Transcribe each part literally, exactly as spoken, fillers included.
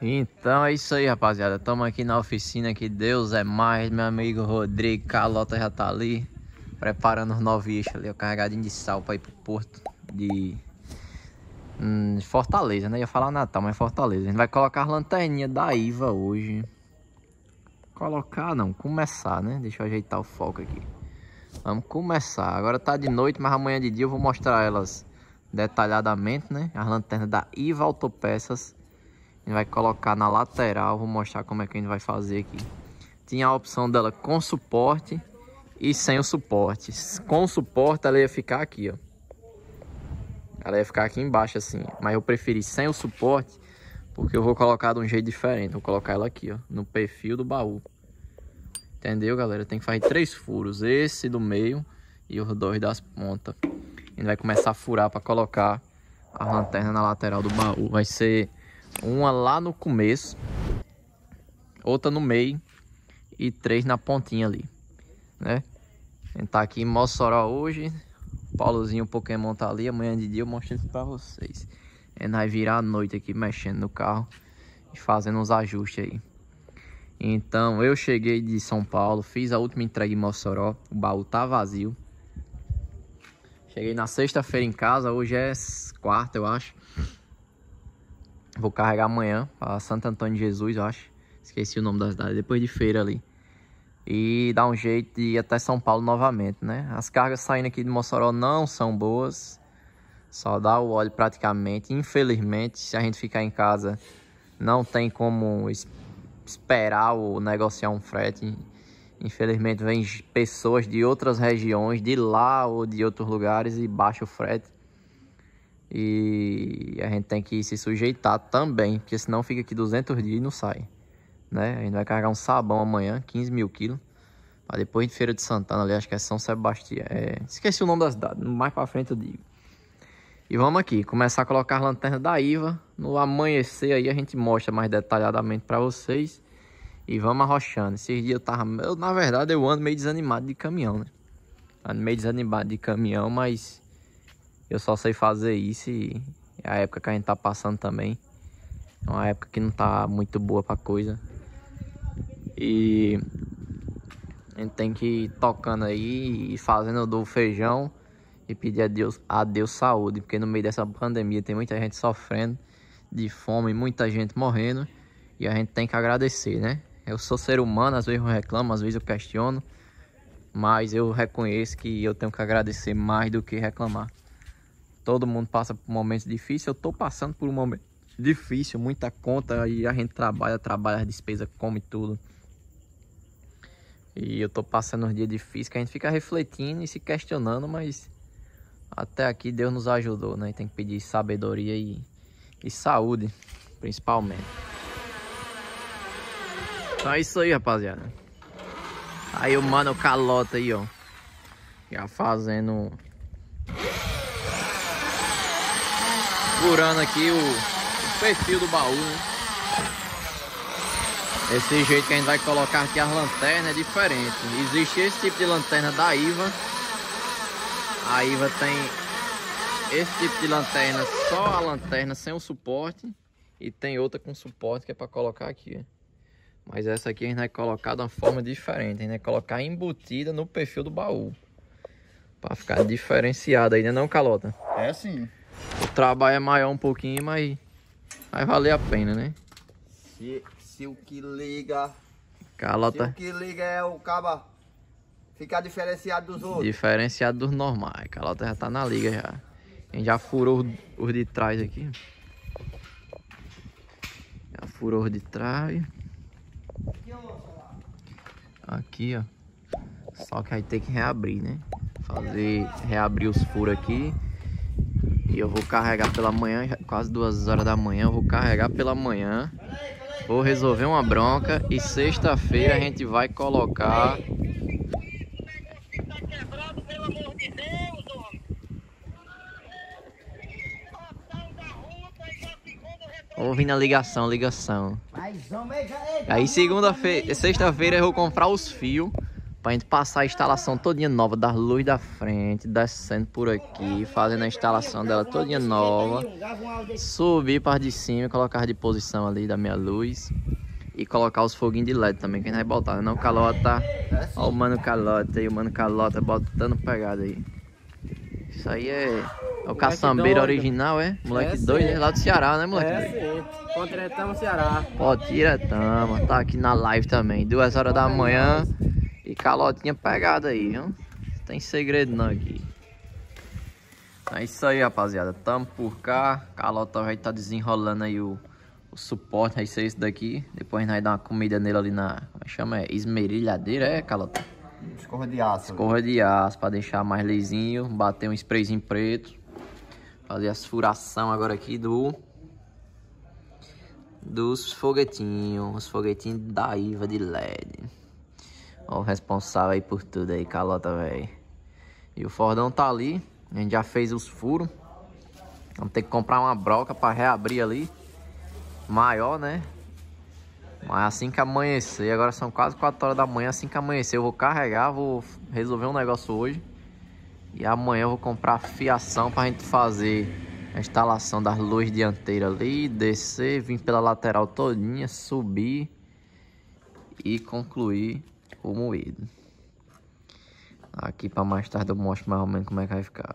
Então é isso aí, rapaziada. Estamos aqui na oficina, que Deus é mais. Meu amigo Rodrigo, Carlota já tá ali preparando os nove eixos ali, ó, carregadinho de sal para ir pro porto de hum, Fortaleza, né? Ia falar Natal, mas Fortaleza. A gente vai colocar as lanterninhas da Iva hoje. Colocar não, começar, né? Deixa eu ajeitar o foco aqui. Vamos começar. Agora tá de noite, mas amanhã de dia eu vou mostrar elas detalhadamente, né? As lanternas da Iva Autopeças. A gente vai colocar na lateral, vou mostrar como é que a gente vai fazer aqui. Tinha a opção dela com suporte e sem o suporte. Com o suporte ela ia ficar aqui, ó. Ela ia ficar aqui embaixo assim, mas eu preferi sem o suporte porque eu vou colocar de um jeito diferente. Vou colocar ela aqui, ó, no perfil do baú. Entendeu, galera? Tem que fazer três furos, esse do meio e os dois das pontas. A gente vai começar a furar para colocar a lanterna na lateral do baú. Vai ser uma lá no começo, outra no meio e três na pontinha ali, né? A gente tá aqui em Mossoró hoje. Paulozinho Pokémon tá ali. Amanhã de dia eu mostro isso pra vocês. A gente vai virar a noite aqui mexendo no carro e fazendo uns ajustes aí. Então eu cheguei de São Paulo, fiz a última entrega em Mossoró. O baú tá vazio. Cheguei na sexta-feira em casa. Hoje é quarta, eu acho. Vou carregar amanhã para Santo Antônio de Jesus, eu acho. Esqueci o nome da cidade, depois de feira ali. E dar um jeito de ir até São Paulo novamente, né? As cargas saindo aqui de Mossoró não são boas. Só dá o óleo praticamente. Infelizmente, se a gente ficar em casa, não tem como esperar ou negociar um frete. Infelizmente, vem pessoas de outras regiões, de lá ou de outros lugares, e baixa o frete. E a gente tem que se sujeitar também, porque senão fica aqui duzentos dias e não sai, né? A gente vai carregar um sabão amanhã, quinze mil quilos, para depois de Feira de Santana ali, acho que é São Sebastião, é... esqueci o nome da cidade, mais para frente eu digo. E vamos aqui, começar a colocar as lanternas da Iva. No amanhecer aí a gente mostra mais detalhadamente para vocês. E vamos arrochando. Esses dias eu tava, eu, na verdade eu ando meio desanimado de caminhão, né? Ando meio desanimado de caminhão, mas eu só sei fazer isso e é a época que a gente tá passando também. É uma época que não tá muito boa pra coisa. E a gente tem que ir tocando aí e fazendo do feijão e pedir a Deus, a Deus saúde. Porque no meio dessa pandemia tem muita gente sofrendo de fome, muita gente morrendo. E a gente tem que agradecer, né? Eu sou ser humano, às vezes eu reclamo, às vezes eu questiono. Mas eu reconheço que eu tenho que agradecer mais do que reclamar. Todo mundo passa por momentos difíceis. Eu tô passando por um momento difícil, muita conta. E a gente trabalha, trabalha, as despesas, come tudo. E eu tô passando uns dias difíceis que a gente fica refletindo e se questionando. Mas até aqui Deus nos ajudou, né? Tem que pedir sabedoria e, e saúde, principalmente. Então é isso aí, rapaziada. Aí o mano Calota aí, ó, já fazendo, furando aqui o, o perfil do baú, né? Esse jeito que a gente vai colocar aqui as lanternas é diferente. Existe esse tipo de lanterna da Iva. A Iva tem esse tipo de lanterna, só a lanterna sem o suporte. E tem outra com suporte que é para colocar aqui. Mas essa aqui a gente vai colocar de uma forma diferente. A gente vai colocar embutida no perfil do baú, para ficar diferenciada ainda, não, Calota? É sim. O trabalho é maior um pouquinho, mas vai valer a pena, né? Se, se o que liga... Calota... Se o que liga é o cabo ficar diferenciado dos outros. Diferenciado dos normais. Calota já tá na liga já. A gente já furou os de trás aqui. Já furou os de trás. Aqui, ó. Só que aí tem que reabrir, né? Fazer, reabrir os furos aqui. E eu vou carregar pela manhã, já quase duas horas da manhã. Eu vou carregar pela manhã. Vou resolver uma bronca. E sexta-feira a gente vai colocar... Ouvindo a ligação, ligação. Aí segunda-feira, sexta-feira eu vou comprar os fios pra gente passar a instalação todinha nova das luzes da frente, descendo por aqui, fazendo a instalação dela todinha nova, subir para de cima e colocar de posição ali da minha luz e colocar os foguinhos de L E D também, que a gente vai botar, não, Calota? Ó o Mano Calota aí, o Mano Calota botando pegada aí. Isso aí é, é o caçambeiro original, é? Moleque é, doido, é lá do Ceará, né, moleque? É, sim. Potretama, Ceará. Potretama, tá aqui na live também, duas horas da manhã e Calotinha pegada aí, viu? Não tem segredo não aqui. É isso aí, rapaziada, tamo por cá, Calota vai estar tá desenrolando aí o, o suporte, vai ser isso daqui. Depois a gente vai dar uma comida nele ali na, como é que chama? É esmerilhadeira, é, Calota? Escorra de aço. Escorra de aço, pra deixar mais lisinho. Bater um sprayzinho preto. Fazer as furação agora aqui do... Dos foguetinhos. Os foguetinhos da Iva de L E D. Ó, o responsável aí por tudo aí, Calota, velho. E o Fordão tá ali. A gente já fez os furos. Vamos ter que comprar uma broca pra reabrir ali. Maior, né? Mas assim que amanhecer, agora são quase quatro horas da manhã, assim que amanhecer eu vou carregar, vou resolver um negócio hoje. E amanhã eu vou comprar fiação pra gente fazer a instalação das luzes dianteiras ali, descer, vir pela lateral todinha, subir e concluir o moído. Aqui pra mais tarde eu mostro mais ou menos como é que vai ficar.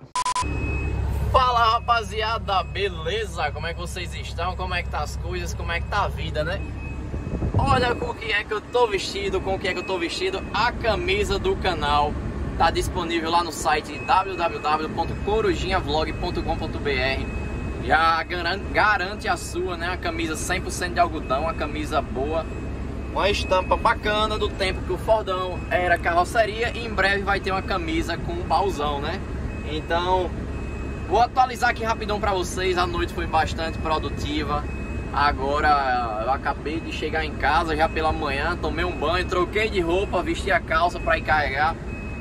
Fala, rapaziada, beleza? Como é que vocês estão? Como é que tá as coisas? Como é que tá a vida, né? Olha com o que é que eu tô vestido, com o que é que eu tô vestido. A camisa do canal tá disponível lá no site w w w ponto corujinha vlog ponto com ponto b r. Já garante a sua, né? A camisa cem por cento de algodão, a camisa boa. Uma estampa bacana do tempo que o Fordão era carroceria. E em breve vai ter uma camisa com um baúzão, né? Então, vou atualizar aqui rapidão pra vocês. A noite foi bastante produtiva. Agora eu acabei de chegar em casa já pela manhã, tomei um banho, troquei de roupa, vesti a calça para ir carregar.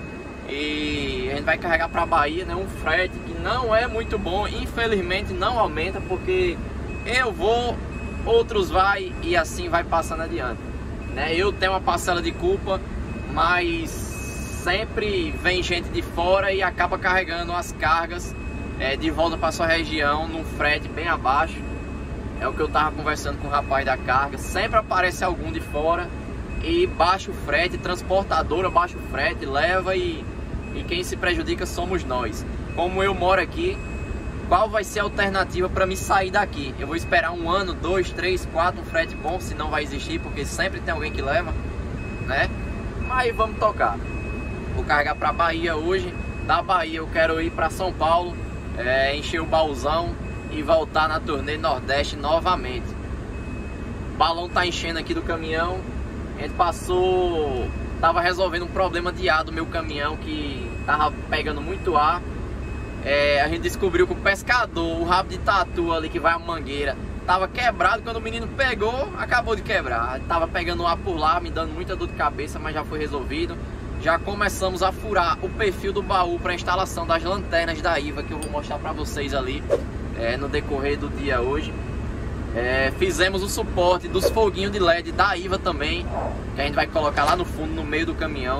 E a gente vai carregar para Bahia, né? Um frete que não é muito bom, infelizmente não aumenta, porque eu vou, outros vai e assim vai passando adiante, né? Eu tenho uma parcela de culpa, mas sempre vem gente de fora e acaba carregando as cargas é, de volta para sua região num frete bem abaixo. É o que eu tava conversando com o rapaz da carga. Sempre aparece algum de fora e baixa o frete, transportadora baixa o frete, leva e, e quem se prejudica somos nós. Como eu moro aqui, qual vai ser a alternativa para me sair daqui? Eu vou esperar um ano, dois, três, quatro, um frete bom, se não vai existir, porque sempre tem alguém que leva, né? Mas vamos tocar. Vou carregar para Bahia hoje. Da Bahia eu quero ir para São Paulo, é, encher o baúzão e voltar na turnê Nordeste novamente. O balão tá enchendo aqui do caminhão. A gente passou, tava resolvendo um problema de ar do meu caminhão, que tava pegando muito ar. É, a gente descobriu que o pescador, o rabo de tatu ali que vai a mangueira, tava quebrado. Quando o menino pegou, acabou de quebrar. Tava pegando ar por lá, me dando muita dor de cabeça, mas já foi resolvido. Já começamos a furar o perfil do baú para a instalação das lanternas da Iva, que eu vou mostrar para vocês ali é, no decorrer do dia hoje. É, fizemos o suporte dos foguinhos de L E D da Iva também, que a gente vai colocar lá no fundo, no meio do caminhão.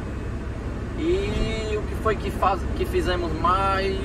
E o que foi que, faz, que fizemos mais?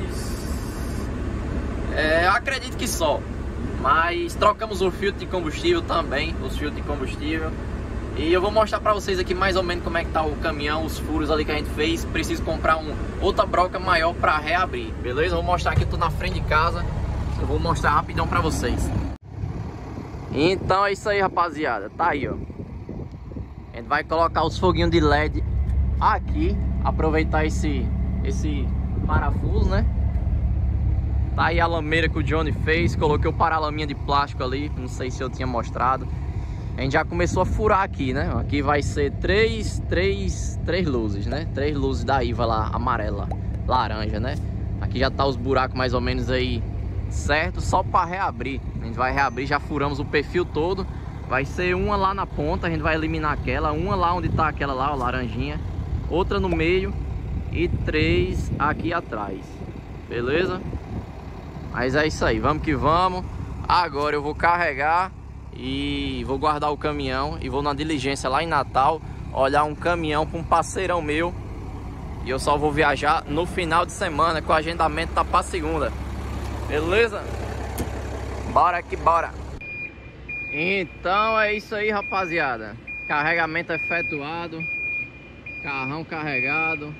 É, acredito que só. Mas trocamos o filtro de combustível também, os filtros de combustível. E eu vou mostrar pra vocês aqui mais ou menos como é que tá o caminhão, os furos ali que a gente fez. Preciso comprar um, outra broca maior pra reabrir, beleza? Vou mostrar aqui, eu tô na frente de casa. Eu vou mostrar rapidão pra vocês. Então é isso aí, rapaziada. Tá aí, ó. A gente vai colocar os foguinhos de L E D aqui. Aproveitar esse, esse parafuso, né? Tá aí a lameira que o Johnny fez. Coloquei o paralaminha de plástico ali. Não sei se eu tinha mostrado. A gente já começou a furar aqui, né? Aqui vai ser três, três, três luzes, né? Três luzes da Iva lá, amarela, laranja, né? Aqui já tá os buracos mais ou menos aí certo, só para reabrir. A gente vai reabrir, já furamos o perfil todo. Vai ser uma lá na ponta, a gente vai eliminar aquela. Uma lá onde tá aquela lá, ó, laranjinha. Outra no meio e três aqui atrás. Beleza? Mas é isso aí, vamos que vamos. Agora eu vou carregar e vou guardar o caminhão e vou na diligência lá em Natal olhar um caminhão para um parceirão meu. E eu só vou viajar no final de semana, que o agendamento tá pra segunda. Beleza? Bora que bora. Então é isso aí, rapaziada. Carregamento efetuado. Carrão carregado.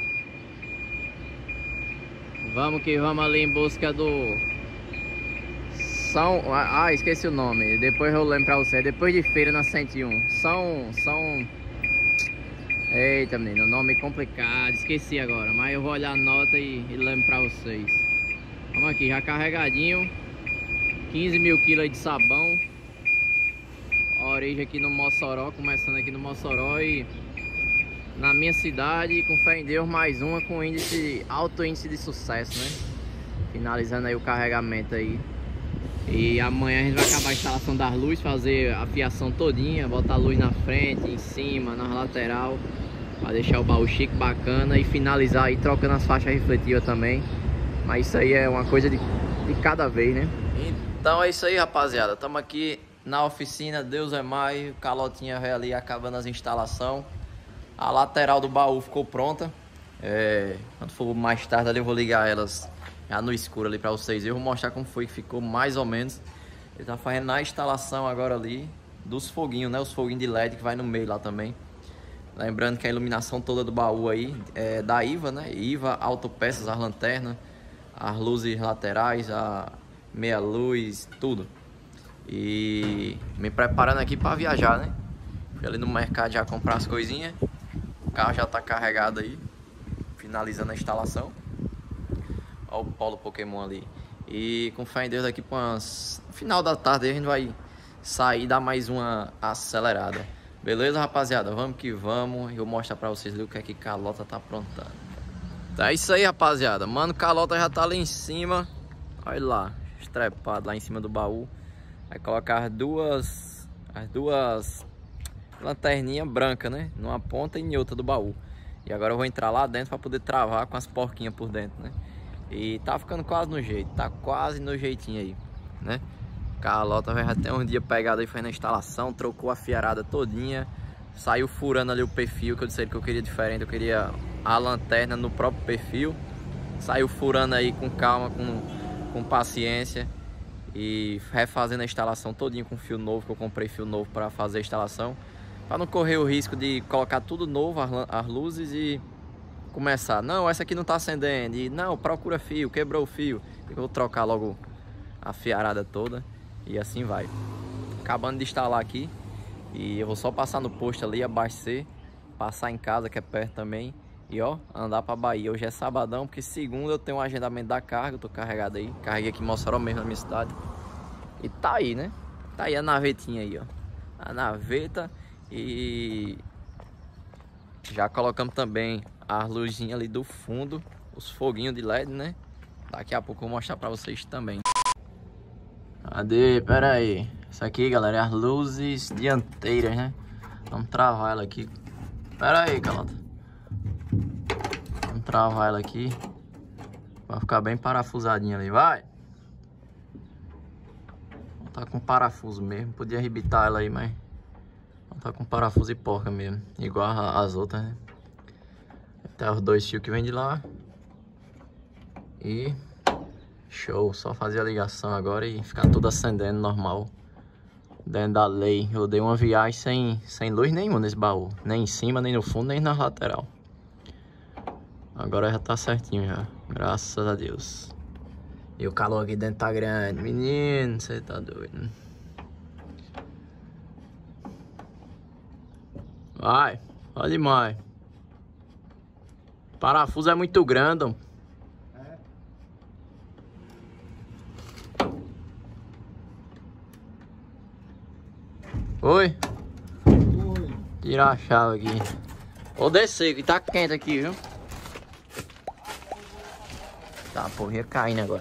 Vamos que vamos ali em busca do São... Ah, esqueci o nome. Depois eu lembro pra você. Depois de feira na cento e um. São... São... Eita, menino, nome complicado. Esqueci agora. Mas eu vou olhar a nota e, e lembro pra vocês. Vamos aqui, já carregadinho. quinze mil quilos de sabão. A origem aqui no Mossoró. Começando aqui no Mossoró e... na minha cidade, com fé em Deus, mais uma com índice, alto índice de sucesso, né? Finalizando aí o carregamento aí. E amanhã a gente vai acabar a instalação das luzes, fazer a fiação todinha, botar a luz na frente, em cima, na lateral, para deixar o baú chique, bacana, e finalizar aí trocando as faixas refletivas também. Mas isso aí é uma coisa de, de cada vez, né? Então é isso aí, rapaziada. Estamos aqui na oficina, Deus é mais, o Calotinha vai ali acabando as instalações. A lateral do baú ficou pronta. É, quando for mais tarde ali eu vou ligar elas já no escuro ali pra vocês. Eu vou mostrar como foi que ficou mais ou menos. Ele tá fazendo a instalação agora ali dos foguinhos, né? Os foguinhos de L E D que vai no meio lá também. Lembrando que a iluminação toda do baú aí é da I V A, né? I V A Autopeças, as lanternas, as luzes laterais, a meia luz, tudo. E me preparando aqui pra viajar, né? Fui ali no mercado já comprar as coisinhas. O carro já tá carregado aí, finalizando a instalação. Olha o Polo Pokémon ali. E com fé em Deus, daqui para umas... no final da tarde a gente vai sair e dar mais uma acelerada. Beleza, rapaziada? Vamos que vamos. Eu vou mostrar para vocês ali o que é que Calota tá aprontando. Então é isso aí, rapaziada. Mano, Calota já tá lá em cima. Olha lá, estrepado lá em cima do baú. Vai colocar as duas... As duas... lanterninha branca, né? Numa ponta e em outra do baú. E agora eu vou entrar lá dentro para poder travar com as porquinhas por dentro, né? E tá ficando quase no jeito. Tá quase no jeitinho aí, né? Carlota já tem uns dias pegado aí, fazendo a instalação. Trocou a fiarada todinha. Saiu furando ali o perfil, que eu disse que eu queria diferente. Eu queria a lanterna no próprio perfil. Saiu furando aí com calma, com, com paciência. E refazendo a instalação todinho com fio novo, que eu comprei fio novo para fazer a instalação. Para não correr o risco de colocar tudo novo, as, as luzes, e começar. Não, essa aqui não tá acendendo. E não, procura fio, quebrou o fio. Eu vou trocar logo a fiarada toda. E assim vai. Acabando de instalar aqui. E eu vou só passar no posto ali, abastecer. Passar em casa, que é perto também. E ó, andar pra Bahia. Hoje é sabadão, porque segunda eu tenho um agendamento da carga. Eu tô carregado aí. Carreguei aqui em Mossoró mesmo, na minha cidade. E tá aí, né? Tá aí a navetinha aí, ó. A naveta. E já colocamos também as luzinhas ali do fundo, os foguinhos de L E D, né? Daqui a pouco eu vou mostrar pra vocês também. Cadê? Pera aí. Isso aqui, galera, é as luzes dianteiras, né? Vamos travar ela aqui. Pera aí, Calota. Vamos travar ela aqui. Vai ficar bem parafusadinha ali, vai. Tá com parafuso mesmo. Podia arrebitar ela aí, mas tá com parafuso e porca mesmo, igual as outras, né? Tem os dois fios que vem de lá. E show, só fazer a ligação agora e ficar tudo acendendo normal, dentro da lei. Eu dei uma viagem sem, sem luz nenhuma nesse baú, nem em cima, nem no fundo, nem na lateral. Agora já tá certinho já, graças a Deus. E o calor aqui dentro tá grande, menino, você tá doido. Vai, olha demais. O parafuso é muito grande. É. Oi? Oi. Tirar a chave aqui. Vou descer, que tá quente aqui, viu? Tá, porra, ia caindo agora.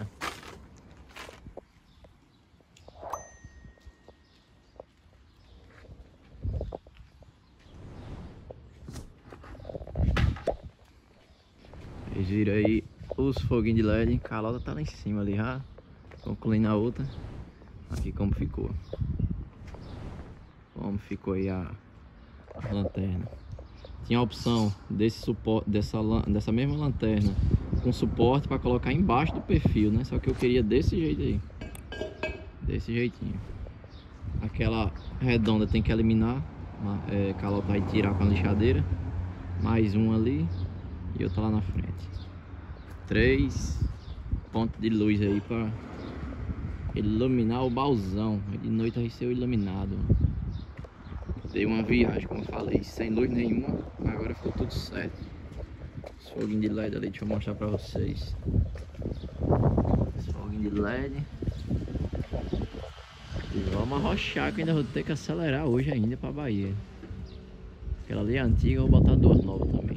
Gira aí os foguinhos de L E D. Calota tá lá em cima ali já. Concluindo a outra. Aqui como ficou. Como ficou aí a, a lanterna. Tinha a opção desse suporte, dessa, dessa mesma lanterna com suporte para colocar embaixo do perfil, né? Só que eu queria desse jeito aí. Desse jeitinho. Aquela redonda tem que eliminar, é, calotar e tirar com a lixadeira. Mais um ali e outra lá na frente. Três pontos de luz aí para iluminar o baúzão. De noite vai ser iluminado. Dei uma viagem, como eu falei, sem luz nenhuma. Agora ficou tudo certo. Esse foguinho de L E D ali, deixa eu mostrar pra vocês. Esse foguinho de L E D. E vamos arrochar, que ainda vou ter que acelerar hoje ainda pra Bahia. Aquela ali é antiga, eu vou botar duas novas também.